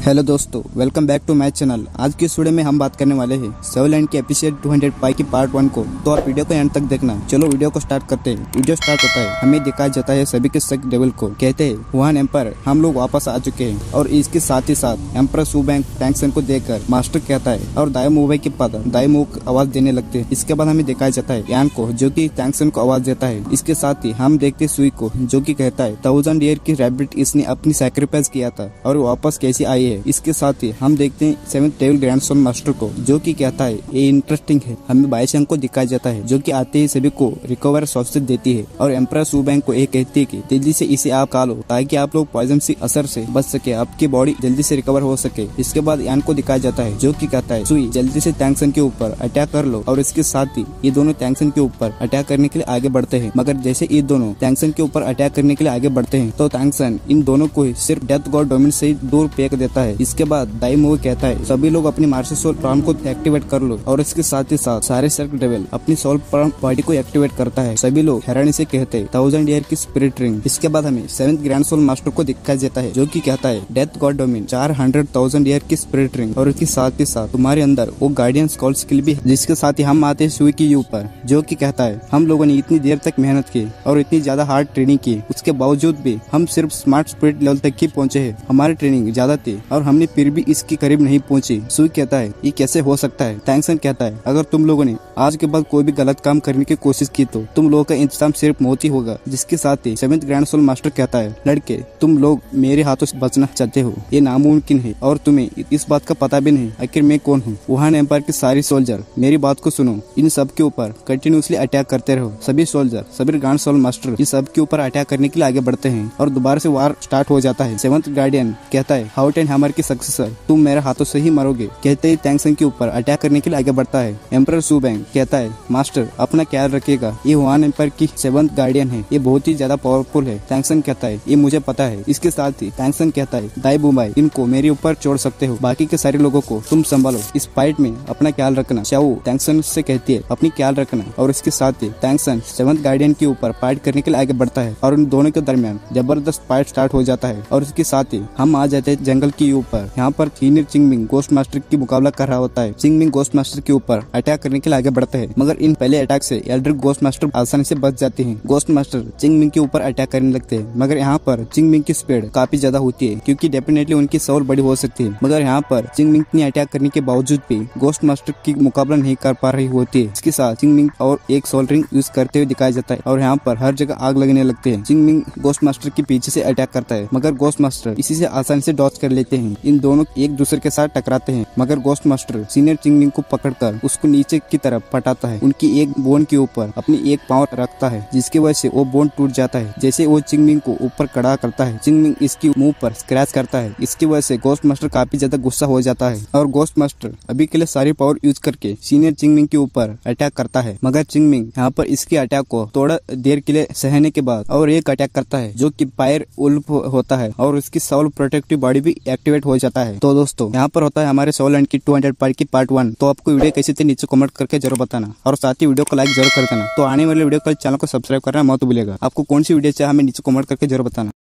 Hello दोस्तों, welcome back to my channel. आज की इस वीडियो में हम बात करने वाले हैं सेवलैंड के एपिसोड 205 की पार्ट 1 को। तो आप वीडियो को एंड तक देखना। चलो वीडियो को स्टार्ट करते हैं। वीडियो स्टार्ट होता है, हमें दिखाया जाता है सभी के शक डेविल को। कहते हैं वुहान एम्पायर हम लोग वापस आ चुके हैं और इसके साथ ही साथ एम्पायर सू बैंक टैंक्सन को देखकर मास्टर कहता है और दाई के पद दाई आवाज देने लगते हैं। इसके बाद हमें दिखाया जाता है यान को जो की टैंक्सन को आवाज देता है। इसके साथ ही हम देखते सुई को जो की कहता है 1000 ईयर की रैबिट इसने अपनी सैक्रिफाइस किया था और वापस कैसी आई है। इसके साथ ही हम देखते हैं सेवेंथ डेविल ग्रैंडसन मास्टर को जो कि कहता है ये इंटरेस्टिंग है। हमें बाइशंग को दिखाया जाता है जो कि आते ही सभी को रिकवर सॉसेज देती है और एम्परर सू बैंक को ये कहती है कि जल्दी से इसे आप खा लो ताकि आप लोग पॉइजन से असर से बच सके, आपकी बॉडी जल्दी से रिकवर हो सके। इसके बाद यान को दिखाया जाता है जो कि कहता है सुई जल्दी से टैंक्सन के ऊपर अटैक कर लो और इसके साथ ही ये दोनों टैंक्सन के ऊपर अटैक करने के लिए आगे बढ़ते हैं। मगर जैसे ये दोनों टैंक्सन के ऊपर अटैक करने के लिए आगे बढ़ते हैं तो टैंक्सन इन दोनों को ही सिर्फ डेथ गॉड डोमेन से दूर फेंक देता है। इसके बाद दाई कहता है सभी लोग अपनी मार्शल सोल प्राण को एक्टिवेट कर लो और इसके साथ ही साथ सारे सर्क डेविल अपनी सोल प्राण बॉडी को एक्टिवेट करता है। सभी लोग हैरानी से कहते हैं 1000 ईयर की स्पिरिट रिंग। इसके बाद हमें सेवेंथ ग्रैंड सोल मास्टर को दिखाया जाता है जो कि कहता है डेथ गॉड डोमेन 400,000 ईयर की स्पिरिट रिंग और इसके साथ ही साथ तुम्हारे अंदर वो गार्डियन स्कॉल स्किल भी है। जिसके साथ ही हम आते हैं सुई की ऊपर जो कि कहता है हम लोगों ने इतनी देर तक मेहनत की और इतनी ज्यादा हार्ड ट्रेनिंग की, उसके बावजूद भी हम सिर्फ स्मार्ट स्पिरिट लेवल तक ही पहुंचे हैं। हमारी ट्रेनिंग ज्यादा थी और हमने फिर भी इसके करीब नहीं पहुंची। सुई कहता है ये कैसे हो सकता है। टैंक्सन कहता है अगर तुम लोगों ने आज के बाद कोई भी गलत काम करने की कोशिश की तो तुम लोगों का इंतजाम सिर्फ मौत ही होगा। जिसके साथ ही सेवेंथ ग्रैंड सोल मास्टर कहता है लड़के तुम लोग मेरे हाथों से बचना चाहते हो, ये नामुमकिन है और तुम्हें इस बात का पता भी नहीं आखिर मैं कौन हूँ। वुहान एम्पायर के सारे सोल्जर मेरी बात को सुनो, इन सब के ऊपर कंटिन्यूसली अटैक करते रहो। सभी सोल्जर सभी ग्रैंड सोल मास्टर इन सब के ऊपर अटैक करने के लिए आगे बढ़ते हैं और दोबारा से वार स्टार्ट हो जाता है। सेवेंथ गार्डियन कहता है हाउट एंड हैमर की सक्सेसर तुम मेरे हाथों से ही मरोगे। कहते ही टैंक्सन के ऊपर अटैक करने के लिए आगे बढ़ता है। एम्परर सू बैंक कहता है मास्टर अपना ख्याल रखिएगा, ये वुहान एम्पायर की सेवेंथ गार्डियन है, ये बहुत ही ज्यादा पावरफुल है। टैंक्सन कहता है ये मुझे पता है। इसके साथ ही टैंक्सन कहता है दाई बुमाई इनको मेरे ऊपर छोड़ सकते हो, बाकी के सारे लोगों को तुम संभालो, इस फाइट में अपना ख्याल रखना। शाओ टैंक्सन से कहती है अपनी ख्याल रखना और इसके साथ ही टैंक्सन सेवेंथ गार्डियन के ऊपर फाइट करने के लिए आगे बढ़ता है और उन दोनों के दरमियान जबरदस्त फाइट स्टार्ट हो जाता है। और इसके साथ ही हम आ जाते हैं जंगल के ऊपर। यहाँ पर सीनियर चिंगमिंग गोस्ट मास्टर की मुकाबला कर रहा होता है। चिंगमिंग गोस्ट मास्टर के ऊपर अटैक करने के लिए आगे बढ़ते हैं मगर इन पहले अटैक से एल्डर गोस्ट मास्टर आसानी से बच जाते हैं। गोस्ट मास्टर चिंगमिंग के ऊपर अटैक करने लगते हैं मगर यहाँ पर चिंगमिंग की स्पीड काफी ज्यादा होती है क्योंकि डेफिनेटली उनकी सोल बड़ी हो सकती है। मगर यहाँ पर चिंगमिंग ने अटैक करने के बावजूद भी गोस्ट मास्टर की मुकाबला नहीं कर पा रही होती है। इसके साथ चिंगमिंग और एक सोल रिंग यूज करते हुए दिखाया जाता है और यहाँ पर हर जगह आग लगने लगते हैं। चिंगमिंग गोस्ट मास्टर के पीछे से अटैक करता है मगर गोस्ट मास्टर इसी से आसानी से डॉज कर लेते हैं। इन दोनों एक दूसरे के साथ टकराते हैं मगर गोस्ट मास्टर सीनियर चिंगमिंग को पकड़कर उसको नीचे की तरफ पटाता है। उनकी एक बोन के ऊपर अपनी एक पांव रखता है जिसकी वजह से वो बोन टूट जाता है। जैसे वो चिंगमिंग को ऊपर खड़ा करता है चिंगमिंग इसकी मुंह पर स्क्रैच करता है। इसकी वजह से गोस्ट मास्टर काफी ज्यादा गुस्सा हो जाता है और गोस्ट मास्टर अभी के लिए सारी पावर यूज करके सीनियर चिंगमिंग के ऊपर अटैक करता है। मगर चिंगमिंग यहाँ पर इसके अटैक को थोड़ा देर के लिए सहने के बाद और एक अटैक करता है जो कि फायर उल्फ होता है और उसकी सोल प्रोटेक्टिव बॉडी भी एक्टिवेट हो जाता है। तो दोस्तों यहाँ पर होता है हमारे सोल एंड की 205 की पार्ट 1। तो आपको वीडियो कैसी थी नीचे कमेंट करके जरूर बताना और साथ ही वीडियो को लाइक जरूर कर देना। तो आने वाले वीडियो का चैनल को सब्सक्राइब करना मत भूलिएगा। आपको कौन सी वीडियो चाहिए हमें नीचे कमेंट करके जरूर बताना।